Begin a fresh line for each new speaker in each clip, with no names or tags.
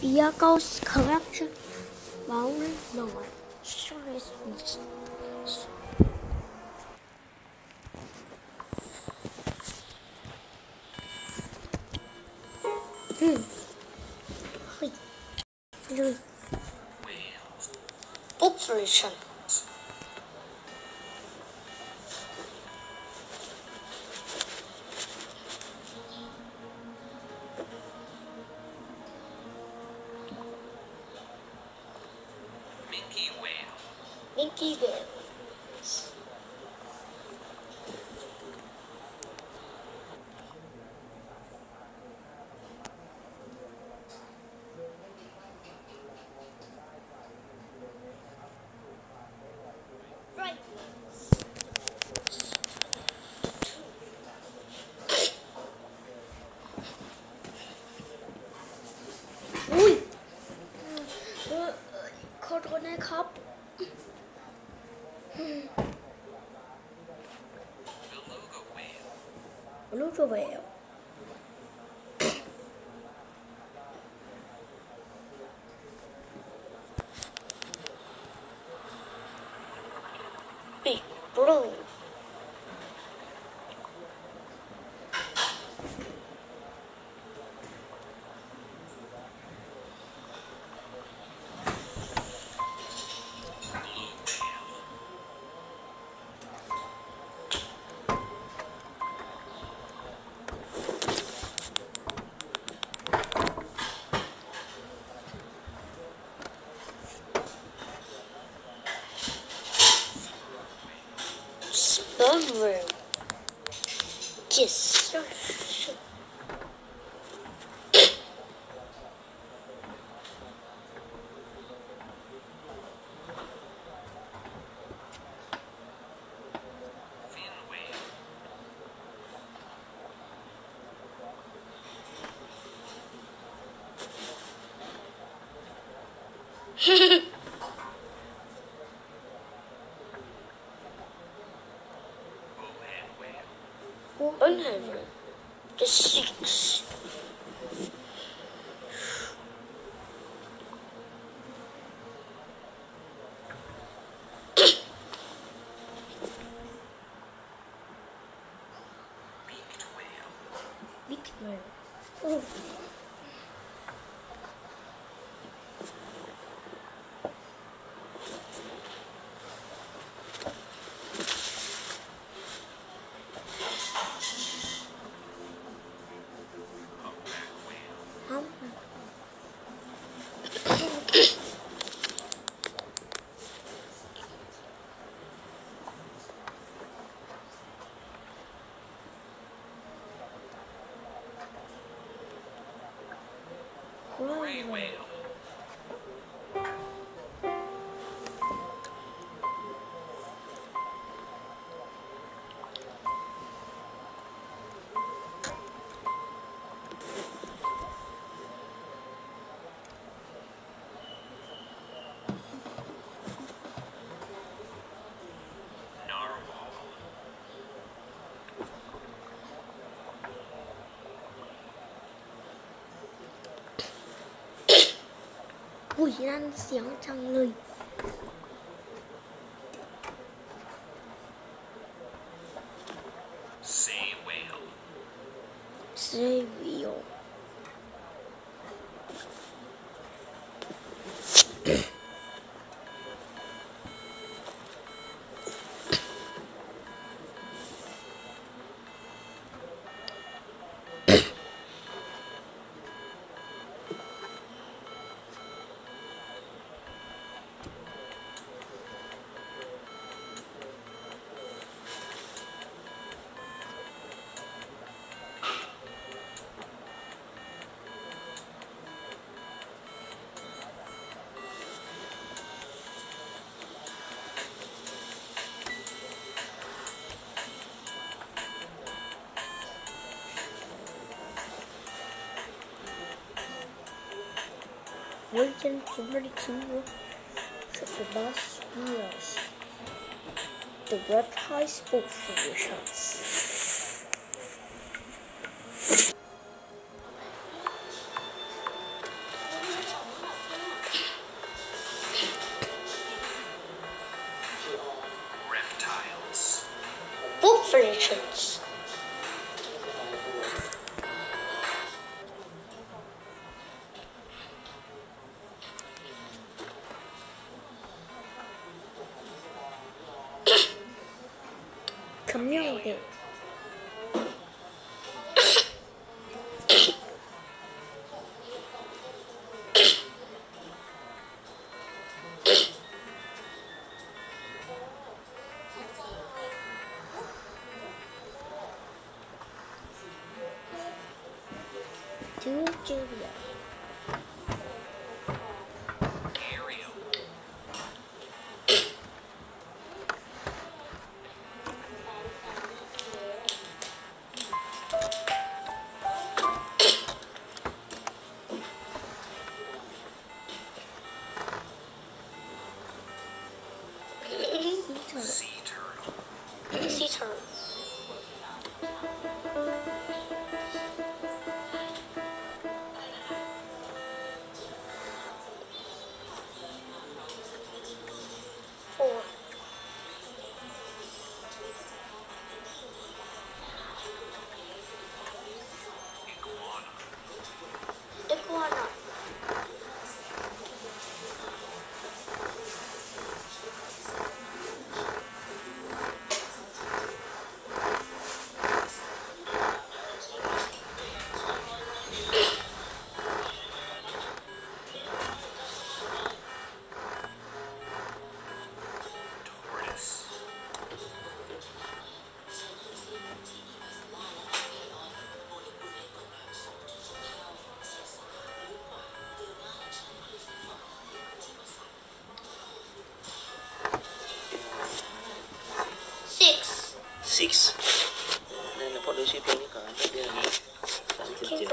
vehicles collection volume no one. Population.
Minke whale.
Minke whale. Right. Ui. ขอโทษนะครับ Beluga whale. Big blue. Sperm whale. Yes.
Fin whale. Bowhead whale.
Unheaven. The six.
Beaked whale.
Big whale. Oh.
Humpback whale. Gray whale. Narwhal.
อุ้ยนั่นเสียงจังเลย
Sei whale.
เซวิโอ Waiting somebody to the bus wheels. The reptile spoke solutions. Two Julia.
Ariel. Sea turtle.
Sea turtle. Four.
Iguana.
Iguana.
Tortoise.
6.
6 นั่นนะพอดูชื่อเพลงนี้ก่อนเดือนนี้37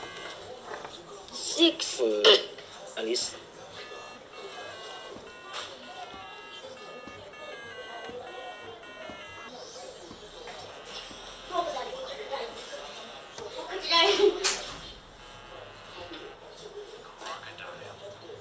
6.
อลิส
Crocodile.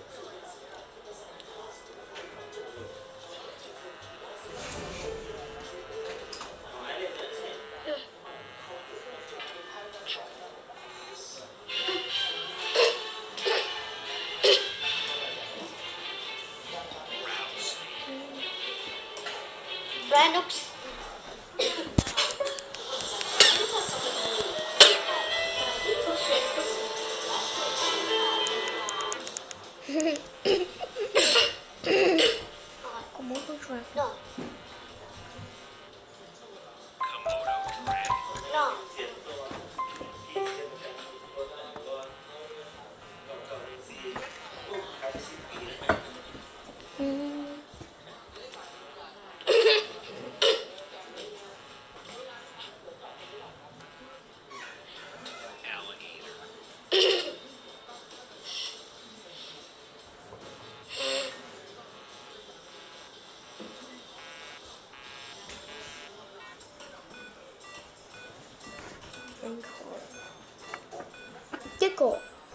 แบรนด์อุ๊ปส์ Como un drag. No.
Komodo dragon.
No.
Alligator.
Gecko.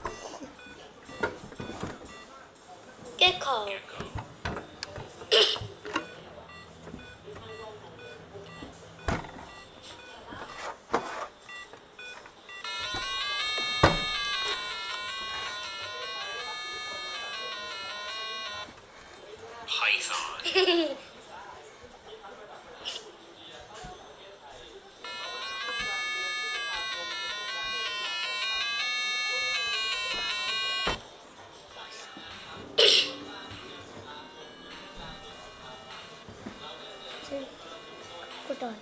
Gecko.
Gecko. Python.
Hold on.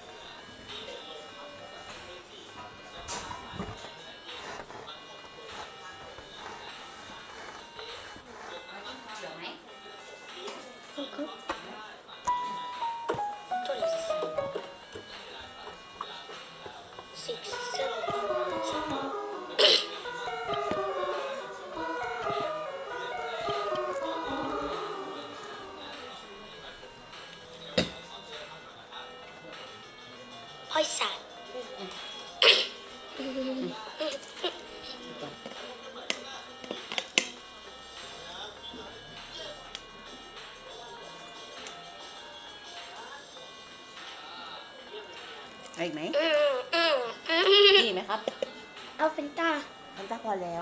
Okay. Six, seven. Poison.
อะไรอีกไหมนี่ไหมครับ
เอาเฟนต้า
น้ำตาพอแล้ว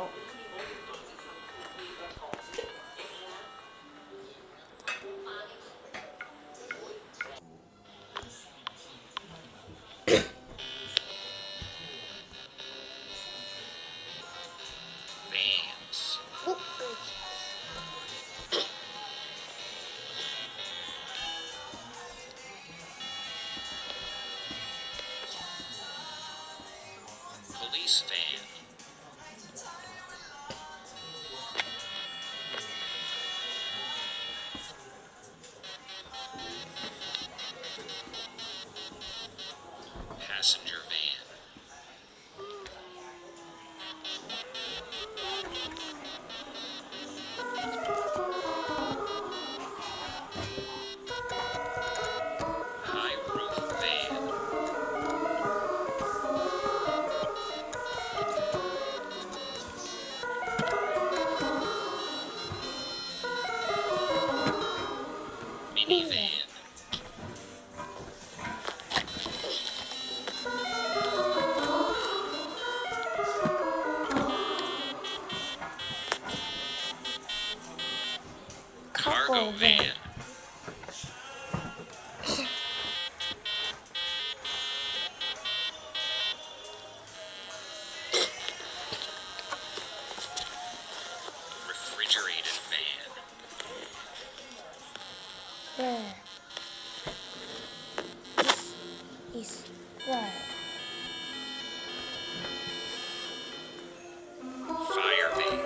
Vans.
บุ๊ก
Police van. Minivan. Cargo van. Refrigerated van.
Where? This is where?
Fire van.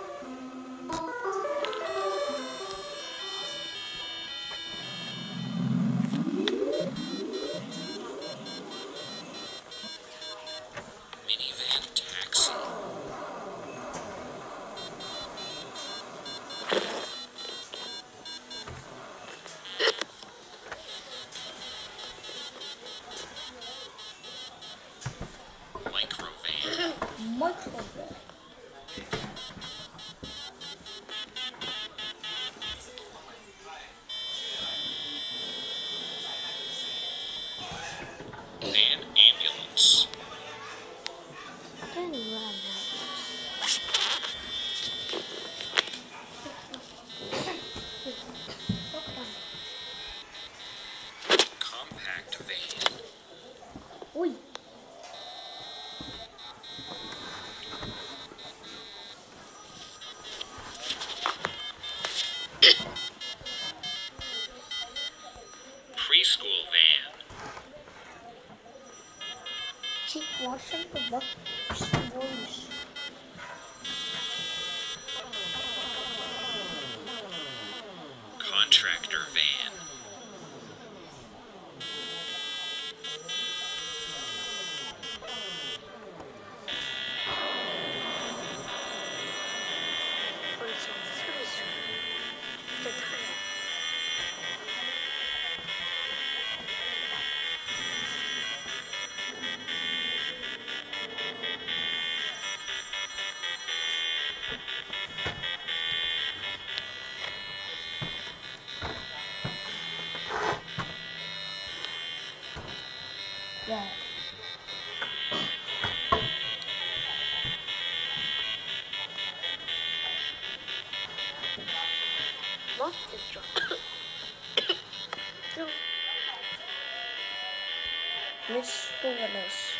Minivan taxi. Microvan.
Microphone.
Van ambulance.
Then run
Compact van.
Ui.
Preschool van.
Keep watching the book stories.
Contractor van.
Yeah. What is wrong? Which school is?